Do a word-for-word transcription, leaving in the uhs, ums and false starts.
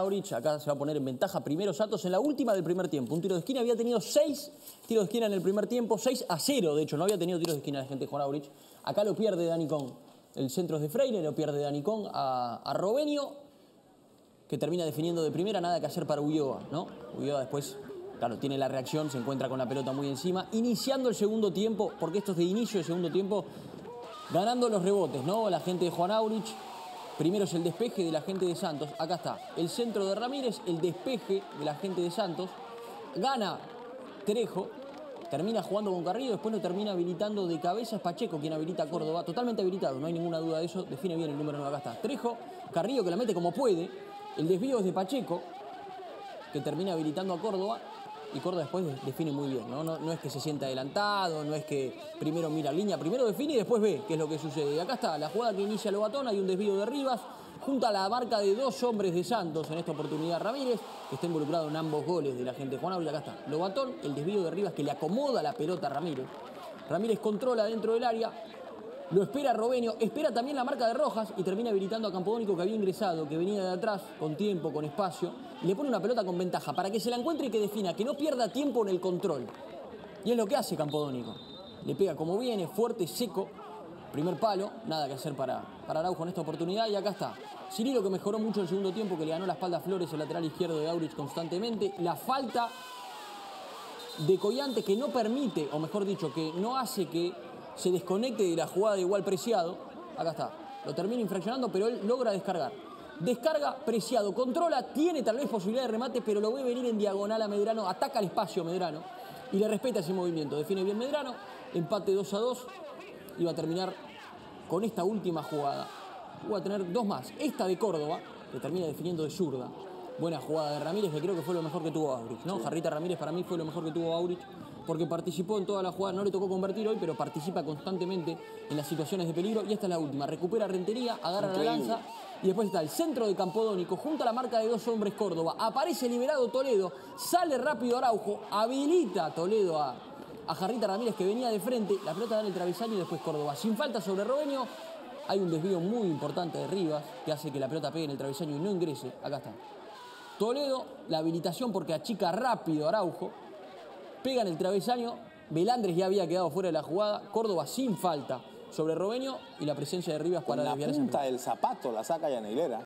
Aurich, acá se va a poner en ventaja primero Santos en la última del primer tiempo. Un tiro de esquina, había tenido seis tiros de esquina en el primer tiempo, seis a cero, de hecho, no había tenido tiros de esquina la gente de Juan Aurich. Acá lo pierde Danicón, el centro es de Freire, lo pierde Danicón a, a Robenio, que termina definiendo de primera, nada que hacer para Ulloa, ¿no? Ulloa después, claro, tiene la reacción, se encuentra con la pelota muy encima, iniciando el segundo tiempo, porque esto es de inicio del segundo tiempo, ganando los rebotes, ¿no? La gente de Juan Aurich. Primero es el despeje de la gente de Santos. Acá está el centro de Ramírez, el despeje de la gente de Santos. Gana Trejo, termina jugando con Carrillo, después lo termina habilitando de cabeza. Es Pacheco quien habilita a Córdoba, totalmente habilitado, no hay ninguna duda de eso. Define bien el número nueve, acá está Trejo, Carrillo que la mete como puede. El desvío es de Pacheco, que termina habilitando a Córdoba. Y Córdoba después define muy bien, ¿no? No, no es que se sienta adelantado, no es que primero mira línea, primero define y después ve qué es lo que sucede. Y acá está la jugada que inicia Lobatón, hay un desvío de Rivas, junto a la marca de dos hombres de Santos, en esta oportunidad Ramírez, que está involucrado en ambos goles de la gente de Juan Aurich. Acá está Lobatón, el desvío de Rivas que le acomoda la pelota a Ramírez. Ramírez controla dentro del área, lo espera Robenio, espera también la marca de Rojas y termina habilitando a Campodónico, que había ingresado, que venía de atrás, con tiempo, con espacio, y le pone una pelota con ventaja para que se la encuentre y que defina, que no pierda tiempo en el control. Y es lo que hace Campodónico. Le pega como viene, fuerte, seco, primer palo, nada que hacer para, para Araujo en esta oportunidad. Y acá está Cirilo, que mejoró mucho el segundo tiempo, que le ganó la espalda a Flores, el lateral izquierdo de Aurich constantemente. La falta de Collante, que no permite, o mejor dicho, que no hace que se desconecte de la jugada de igual Preciado. Acá está, lo termina infraccionando, pero él logra descargar. Descarga, Preciado, controla, tiene tal vez posibilidad de remate, pero lo ve venir en diagonal a Medrano, ataca el espacio Medrano y le respeta ese movimiento. Define bien Medrano, empate dos a dos y va a terminar con esta última jugada. Va a tener dos más, esta de Córdoba, que termina definiendo de zurda. Buena jugada de Ramírez, que creo que fue lo mejor que tuvo Aurich, ¿no? Sí. Jarrita Ramírez para mí fue lo mejor que tuvo Aurich, porque participó en toda la jugada, no le tocó convertir hoy, pero participa constantemente en las situaciones de peligro. Y esta es la última, recupera Rentería, agarra Increíble. la lanza, y después está el centro de Campodónico, junto a la marca de dos hombres Córdoba. Aparece liberado Toledo, sale rápido Araujo, habilita Toledo a, a Jarrita Ramírez, que venía de frente, la pelota da en el travesaño y después Córdoba. Sin falta sobre Robenio, hay un desvío muy importante de Rivas, que hace que la pelota pegue en el travesaño y no ingrese. Acá está Toledo, la habilitación porque achica rápido Araujo, pega en el travesaño, Belandres ya había quedado fuera de la jugada, Córdoba sin falta sobre Robenio y la presencia de Rivas para desviar esa pelota. Con la punta del zapato la saca Yanilera.